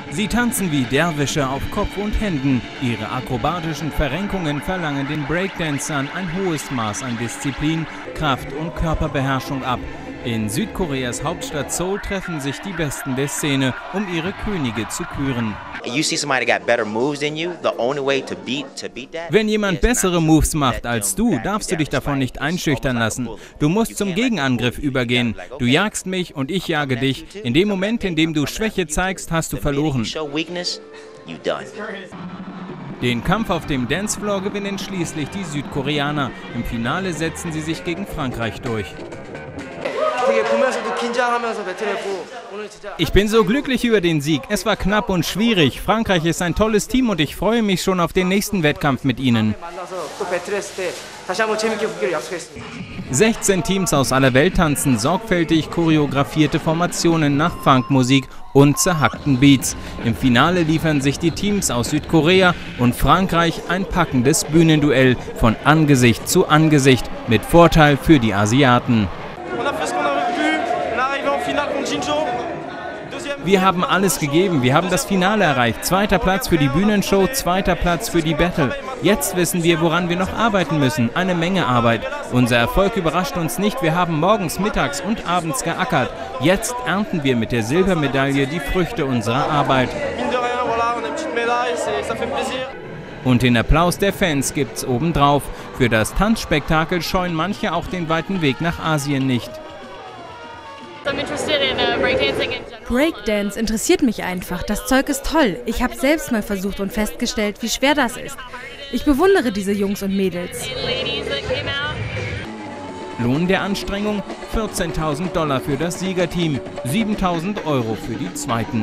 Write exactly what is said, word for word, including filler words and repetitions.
Sie tanzen wie Derwische auf Kopf und Händen. Ihre akrobatischen Verrenkungen verlangen den Breakdancern ein hohes Maß an Disziplin, Kraft und Körperbeherrschung ab. In Südkoreas Hauptstadt Seoul treffen sich die Besten der Szene, um ihre Könige zu küren. Wenn jemand bessere Moves macht als du, darfst du dich davon nicht einschüchtern lassen. Du musst zum Gegenangriff übergehen. Du jagst mich und ich jage dich. In dem Moment, in dem du Schwäche zeigst, hast du verloren. Den Kampf auf dem Dancefloor gewinnen schließlich die Südkoreaner. Im Finale setzen sie sich gegen Frankreich durch. Ich bin so glücklich über den Sieg. Es war knapp und schwierig. Frankreich ist ein tolles Team und ich freue mich schon auf den nächsten Wettkampf mit ihnen. sechzehn Teams aus aller Welt tanzen sorgfältig choreografierte Formationen nach Funkmusik und zerhackten Beats. Im Finale liefern sich die Teams aus Südkorea und Frankreich ein packendes Bühnenduell von Angesicht zu Angesicht mit Vorteil für die Asiaten. Wir haben alles gegeben, wir haben das Finale erreicht. Zweiter Platz für die Bühnenshow, zweiter Platz für die Battle. Jetzt wissen wir, woran wir noch arbeiten müssen. Eine Menge Arbeit. Unser Erfolg überrascht uns nicht. Wir haben morgens, mittags und abends geackert. Jetzt ernten wir mit der Silbermedaille die Früchte unserer Arbeit. Und den Applaus der Fans gibt's obendrauf. Für das Tanzspektakel scheuen manche auch den weiten Weg nach Asien nicht. Breakdance interessiert mich einfach. Das Zeug ist toll. Ich habe selbst mal versucht und festgestellt, wie schwer das ist. Ich bewundere diese Jungs und Mädels. Lohn der Anstrengung? vierzehntausend Dollar für das Siegerteam, siebentausend Euro für die Zweiten.